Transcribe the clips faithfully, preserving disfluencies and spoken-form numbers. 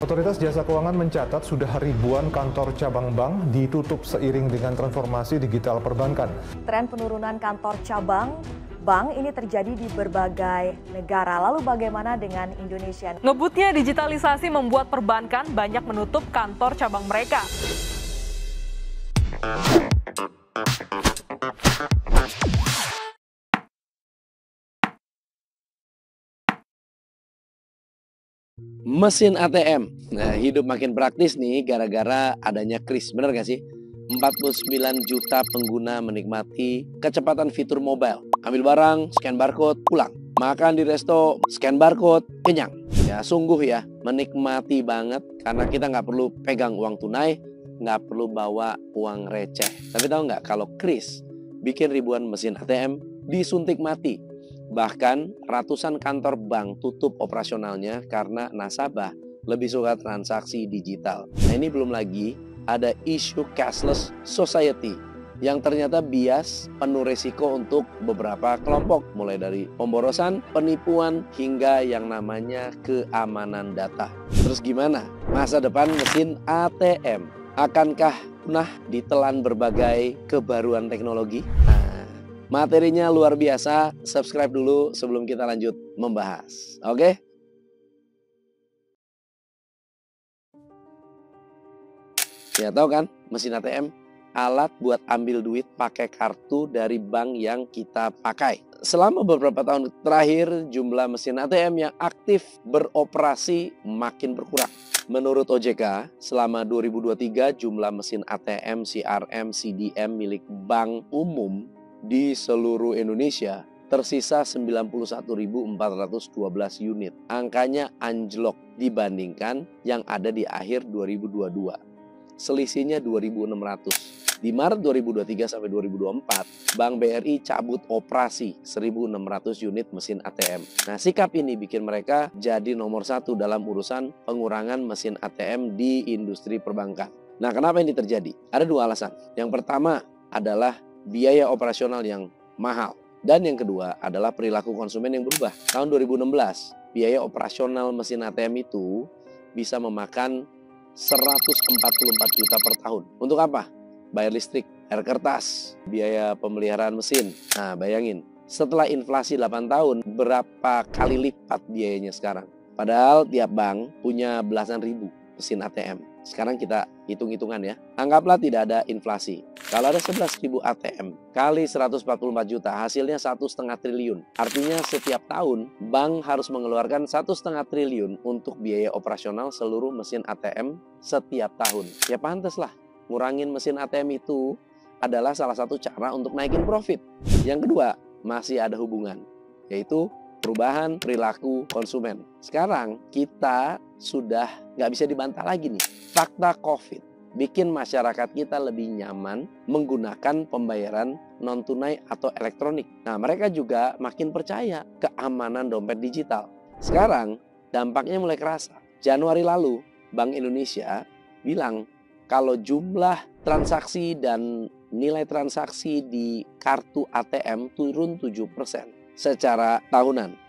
Otoritas Jasa Keuangan mencatat sudah ribuan kantor cabang bank ditutup seiring dengan transformasi digital perbankan. Tren penurunan kantor cabang bank ini terjadi di berbagai negara. Lalu bagaimana dengan Indonesia? Ngebutnya digitalisasi membuat perbankan banyak menutup kantor cabang mereka. Mesin A T M. Nah, hidup makin praktis nih gara-gara adanya kris. Bener gak sih? empat puluh sembilan juta pengguna menikmati kecepatan fitur mobile. Ambil barang, scan barcode, pulang. Makan di resto, scan barcode, kenyang. Ya sungguh ya, menikmati banget karena kita nggak perlu pegang uang tunai, nggak perlu bawa uang receh. Tapi tahu nggak kalau kris bikin ribuan mesin A T M disuntik mati. Bahkan ratusan kantor bank tutup operasionalnya karena nasabah lebih suka transaksi digital. Nah ini belum lagi ada isu cashless society yang ternyata bias penuh risiko untuk beberapa kelompok. Mulai dari pemborosan, penipuan, hingga yang namanya keamanan data. Terus gimana masa depan mesin A T M? Akankah punah ditelan berbagai kebaruan teknologi? Nah, materinya luar biasa, subscribe dulu sebelum kita lanjut membahas. Oke? Ya tahu kan, mesin A T M, alat buat ambil duit pakai kartu dari bank yang kita pakai. Selama beberapa tahun terakhir, jumlah mesin A T M yang aktif beroperasi makin berkurang. Menurut O J K, selama dua ribu dua puluh tiga jumlah mesin A T M, C R M, C D M milik bank umum di seluruh Indonesia tersisa sembilan puluh satu ribu empat ratus dua belas unit. Angkanya anjlok dibandingkan yang ada di akhir dua ribu dua puluh dua. Selisihnya dua ribu enam ratus. Di Maret dua ribu dua puluh tiga sampai dua ribu dua puluh empat, Bank B R I cabut operasi seribu enam ratus unit mesin A T M. Nah, sikap ini bikin mereka jadi nomor satu dalam urusan pengurangan mesin A T M di industri perbankan. Nah, kenapa ini terjadi? Ada dua alasan. Yang pertama adalah biaya operasional yang mahal. Dan yang kedua adalah perilaku konsumen yang berubah. Tahun dua ribu enam belas, biaya operasional mesin A T M itu bisa memakan seratus empat puluh empat juta per tahun. Untuk apa? Bayar listrik, air kertas, biaya pemeliharaan mesin. Nah, bayangin, setelah inflasi delapan tahun, berapa kali lipat biayanya sekarang? Padahal tiap bank punya belasan ribu mesin A T M. Sekarang kita hitung-hitungan ya. Anggaplah tidak ada inflasi. Kalau ada sebelas ribu A T M kali seratus empat puluh empat juta, hasilnya satu koma lima triliun. Artinya setiap tahun bank harus mengeluarkan satu koma lima triliun untuk biaya operasional seluruh mesin A T M setiap tahun. Ya pantas lah, ngurangin mesin A T M itu adalah salah satu cara untuk naikin profit. Yang kedua, masih ada hubungan, yaitu perubahan perilaku konsumen. Sekarang kita sudah nggak bisa dibantah lagi nih. Fakta COVID bikin masyarakat kita lebih nyaman menggunakan pembayaran non-tunai atau elektronik. Nah, mereka juga makin percaya keamanan dompet digital. Sekarang dampaknya mulai kerasa. Januari lalu, Bank Indonesia bilang kalau jumlah transaksi dan nilai transaksi di kartu A T M turun tujuh persen secara tahunan.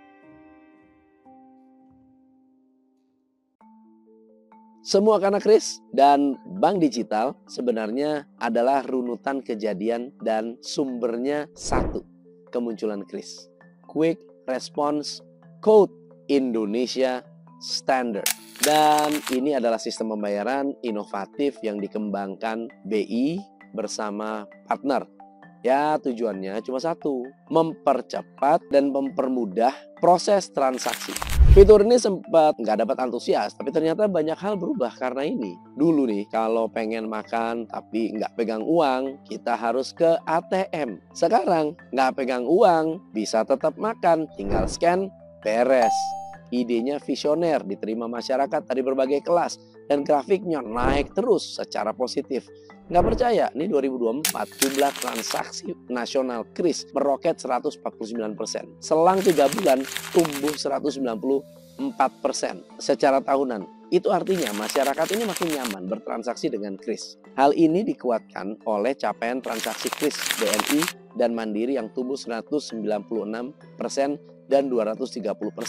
Semua karena kris dan bank digital sebenarnya adalah runutan kejadian dan sumbernya satu, kemunculan kris. Quick Response Code Indonesia Standard. Dan ini adalah sistem pembayaran inovatif yang dikembangkan B I bersama partner. Ya tujuannya cuma satu, mempercepat dan mempermudah proses transaksi. Fitur ini sempat nggak dapat antusias, tapi ternyata banyak hal berubah karena ini. Dulu nih, kalau pengen makan tapi nggak pegang uang, kita harus ke A T M. Sekarang nggak pegang uang, bisa tetap makan, tinggal scan, beres. Idenya visioner, diterima masyarakat dari berbagai kelas, dan grafiknya naik terus secara positif. Nggak percaya, ini dua ribu dua puluh empat jumlah transaksi nasional kris meroket seratus empat puluh sembilan persen. Selang tiga bulan tumbuh seratus sembilan puluh empat persen secara tahunan. Itu artinya masyarakat ini makin nyaman bertransaksi dengan kris. Hal ini dikuatkan oleh capaian transaksi kris B N I dan Mandiri yang tumbuh seratus sembilan puluh enam persen dan dua ratus tiga puluh persen.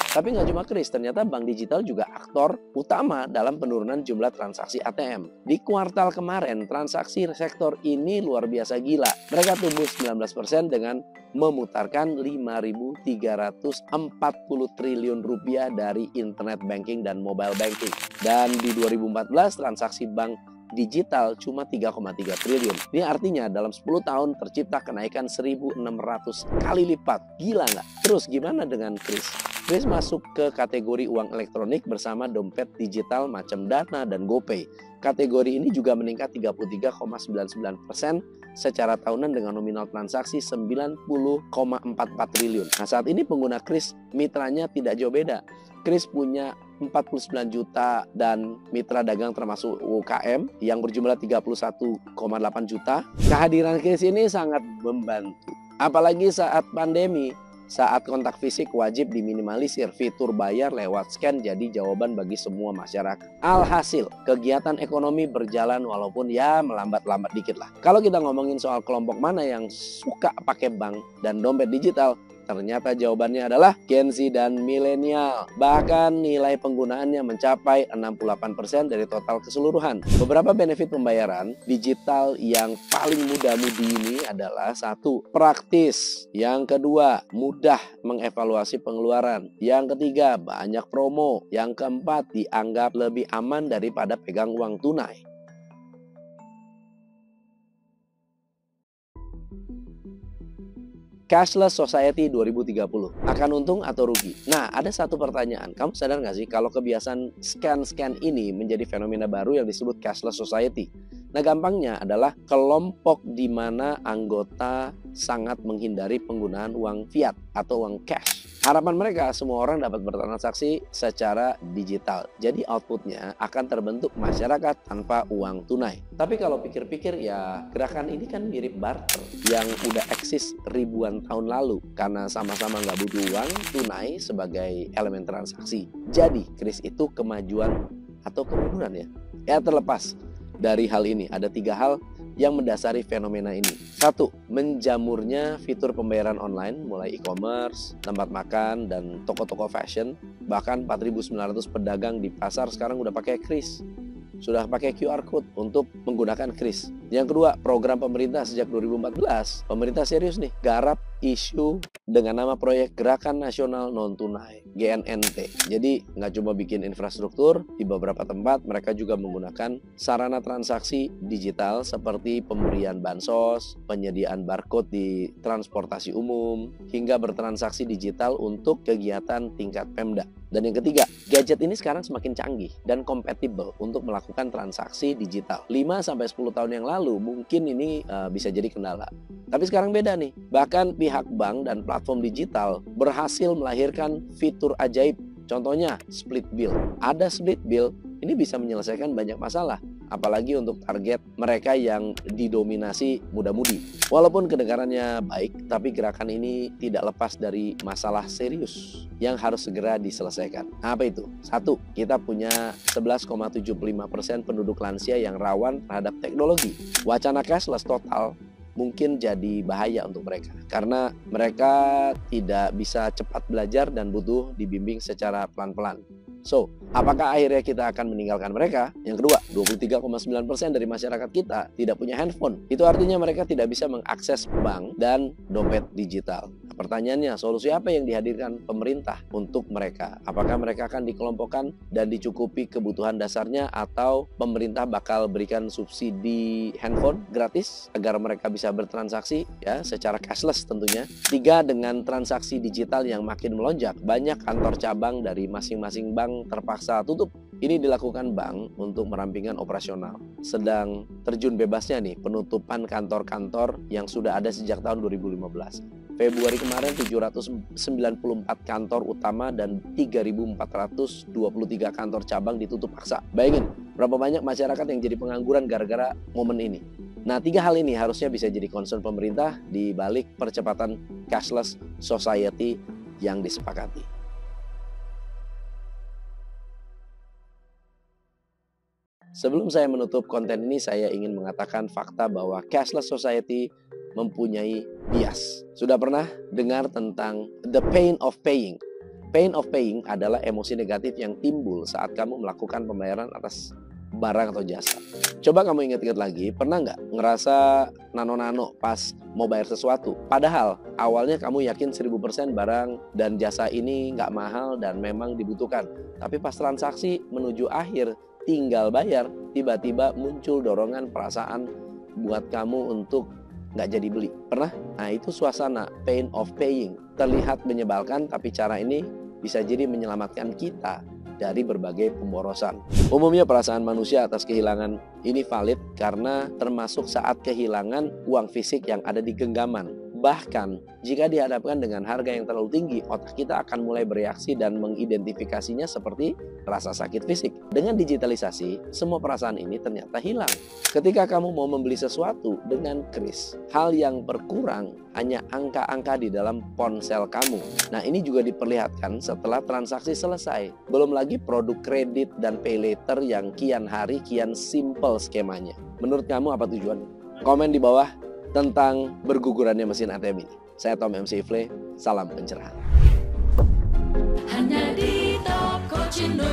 Tapi nggak cuma Kris, ternyata bank digital juga aktor utama dalam penurunan jumlah transaksi A T M. Di kuartal kemarin, transaksi sektor ini luar biasa gila. Mereka tumbuh sembilan belas persen dengan memutarkan lima ribu tiga ratus empat puluh triliun rupiah dari internet banking dan mobile banking. Dan di dua ribu empat belas transaksi bank digital cuma tiga koma tiga triliun. Ini artinya dalam sepuluh tahun tercipta kenaikan seribu enam ratus kali lipat. Gila nggak? Terus gimana dengan Kris? Kris masuk ke kategori uang elektronik bersama dompet digital macam Dana dan GoPay. Kategori ini juga meningkat tiga puluh tiga koma sembilan sembilan persen secara tahunan dengan nominal transaksi sembilan puluh koma empat empat triliun. Nah, saat ini pengguna Kris mitranya tidak jauh beda. Kris punya empat puluh sembilan juta dan mitra dagang termasuk U K M yang berjumlah tiga puluh satu koma delapan juta. Kehadiran Kris ini sangat membantu. Apalagi saat pandemi. Saat kontak fisik wajib diminimalisir, fitur bayar lewat scan jadi jawaban bagi semua masyarakat. Alhasil, kegiatan ekonomi berjalan walaupun ya melambat-lambat dikit lah. Kalau kita ngomongin soal kelompok mana yang suka pakai bank dan dompet digital, ternyata jawabannya adalah Gen Z dan milenial. Bahkan nilai penggunaannya mencapai enam puluh delapan persen dari total keseluruhan. Beberapa benefit pembayaran digital yang paling mudah-mudi ini adalah satu, praktis. Yang kedua, mudah mengevaluasi pengeluaran. Yang ketiga, banyak promo. Yang keempat, dianggap lebih aman daripada pegang uang tunai. Cashless Society dua ribu tiga puluh akan untung atau rugi? Nah, ada satu pertanyaan. Kamu sadar nggak sih kalau kebiasaan scan-scan ini menjadi fenomena baru yang disebut Cashless Society? Nah, gampangnya adalah kelompok di mana anggota sangat menghindari penggunaan uang fiat atau uang cash. Harapan mereka semua orang dapat bertransaksi secara digital. Jadi outputnya akan terbentuk masyarakat tanpa uang tunai. Tapi kalau pikir-pikir ya gerakan ini kan mirip barter yang udah eksis ribuan tahun lalu. Karena sama-sama nggak butuh uang tunai sebagai elemen transaksi. Jadi Kris itu kemajuan atau kemunduran ya? Ya terlepas dari hal ini ada tiga hal yang mendasari fenomena ini. Satu, menjamurnya fitur pembayaran online mulai e-commerce, tempat makan, dan toko-toko fashion. Bahkan empat ribu sembilan ratus pedagang di pasar sekarang udah pakai Kris. Sudah pakai Q R Code untuk menggunakan Kris. Yang kedua, program pemerintah sejak dua ribu empat belas. Pemerintah serius nih, garap isu dengan nama proyek Gerakan Nasional Non Tunai, G N N T. Jadi nggak cuma bikin infrastruktur, di beberapa tempat mereka juga menggunakan sarana transaksi digital seperti pemberian bansos, penyediaan barcode di transportasi umum, hingga bertransaksi digital untuk kegiatan tingkat Pemda. Dan yang ketiga, gadget ini sekarang semakin canggih dan kompatibel untuk melakukan transaksi digital. lima sampai sepuluh tahun yang lalu mungkin ini uh, bisa jadi kendala. Tapi sekarang beda nih. Bahkan pihak bank dan platform digital berhasil melahirkan fitur ajaib. Contohnya split bill. Ada split bill, ini bisa menyelesaikan banyak masalah. Apalagi untuk target mereka yang didominasi muda-mudi. Walaupun kedengarannya baik, tapi gerakan ini tidak lepas dari masalah serius yang harus segera diselesaikan. Apa itu? Satu, kita punya sebelas koma tujuh puluh lima persen penduduk lansia yang rawan terhadap teknologi. Wacana cashless total mungkin jadi bahaya untuk mereka. Karena mereka tidak bisa cepat belajar dan butuh dibimbing secara pelan-pelan. So, apakah akhirnya kita akan meninggalkan mereka? Yang kedua, dua puluh tiga koma sembilan persen dari masyarakat kita tidak punya handphone. Itu artinya mereka tidak bisa mengakses bank dan dompet digital. Nah, pertanyaannya, solusi apa yang dihadirkan pemerintah untuk mereka? Apakah mereka akan dikelompokkan dan dicukupi kebutuhan dasarnya atau pemerintah bakal berikan subsidi handphone gratis agar mereka bisa bertransaksi ya secara cashless tentunya. Tiga, dengan transaksi digital yang makin melonjak, banyak kantor cabang dari masing-masing bank terpaksa tutup. Ini dilakukan bank untuk merampingkan operasional. Sedang terjun bebasnya nih penutupan kantor-kantor yang sudah ada sejak tahun dua ribu lima belas. Februari kemarin tujuh ratus sembilan puluh empat kantor utama dan tiga ribu empat ratus dua puluh tiga kantor cabang ditutup paksa. Bayangin berapa banyak masyarakat yang jadi pengangguran gara-gara momen ini. Nah, tiga hal ini harusnya bisa jadi concern pemerintah di balik percepatan cashless society yang disepakati. Sebelum saya menutup konten ini, saya ingin mengatakan fakta bahwa cashless society mempunyai bias. Sudah pernah dengar tentang the pain of paying? Pain of paying adalah emosi negatif yang timbul saat kamu melakukan pembayaran atas barang atau jasa. Coba kamu ingat-ingat lagi, pernah nggak ngerasa nano-nano pas mau bayar sesuatu? Padahal awalnya kamu yakin seribu persen barang dan jasa ini nggak mahal dan memang dibutuhkan. Tapi pas transaksi menuju akhir, tinggal bayar, tiba-tiba muncul dorongan perasaan buat kamu untuk nggak jadi beli. Pernah? Nah, itu suasana pain of paying. Terlihat menyebalkan, tapi cara ini bisa jadi menyelamatkan kita dari berbagai pemborosan. Umumnya perasaan manusia atas kehilangan ini valid karena termasuk saat kehilangan uang fisik yang ada di genggaman. Bahkan jika dihadapkan dengan harga yang terlalu tinggi, otak kita akan mulai bereaksi dan mengidentifikasinya seperti rasa sakit fisik. Dengan digitalisasi, semua perasaan ini ternyata hilang. Ketika kamu mau membeli sesuatu dengan kris, hal yang berkurang hanya angka-angka di dalam ponsel kamu. Nah, ini juga diperlihatkan setelah transaksi selesai. Belum lagi produk kredit dan pay later yang kian hari kian simple skemanya. Menurut kamu apa tujuannya? Komen di bawah tentang bergugurannya mesin A T M ini. Saya Tom M C Ifle, salam pencerahan. Hanya di Top Coach Indonesia.